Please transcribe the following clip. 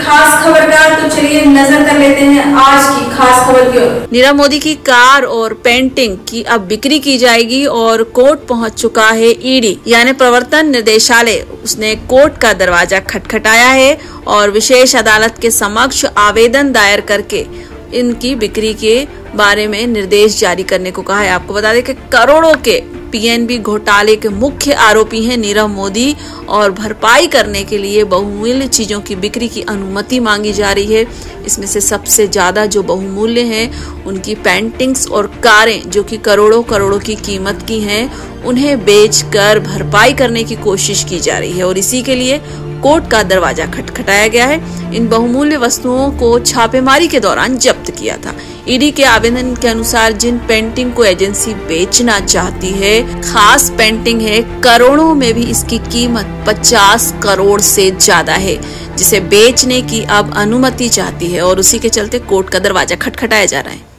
खास खबर का, तो चलिए नजर कर लेते हैं आज की खास खबर की ओर। नीरव मोदी की कार और पेंटिंग की अब बिक्री की जाएगी और कोर्ट पहुंच चुका है ईडी यानी प्रवर्तन निर्देशालय। उसने कोर्ट का दरवाजा खटखटाया है और विशेष अदालत के समक्ष आवेदन दायर करके इनकी बिक्री के बारे में निर्देश जारी करने को कहा है। आपको बता दें कि करोड़ों के पीएनबी घोटाले के मुख्य आरोपी हैं नीरव मोदी और भरपाई करने के लिए बहुमूल्य चीजों की बिक्री की अनुमति मांगी जा रही है। इसमें से सबसे ज्यादा जो बहुमूल्य हैं उनकी पेंटिंग्स और कारें जो कि करोड़ों करोड़ों की कीमत की हैं, उन्हें बेचकर भरपाई करने की कोशिश की जा रही है और इसी के लिए कोर्ट का दरवाजा खटखटाया गया है। इन बहुमूल्य वस्तुओं को छापेमारी के दौरान जब्त किया था। ईडी के आवेदन के अनुसार जिन पेंटिंग को एजेंसी बेचना चाहती है, खास पेंटिंग है, करोड़ों में भी इसकी कीमत 50 करोड़ से ज्यादा है, जिसे बेचने की अब अनुमति चाहती है और उसी के चलते कोर्ट का दरवाजा खटखटाया जा रहा है।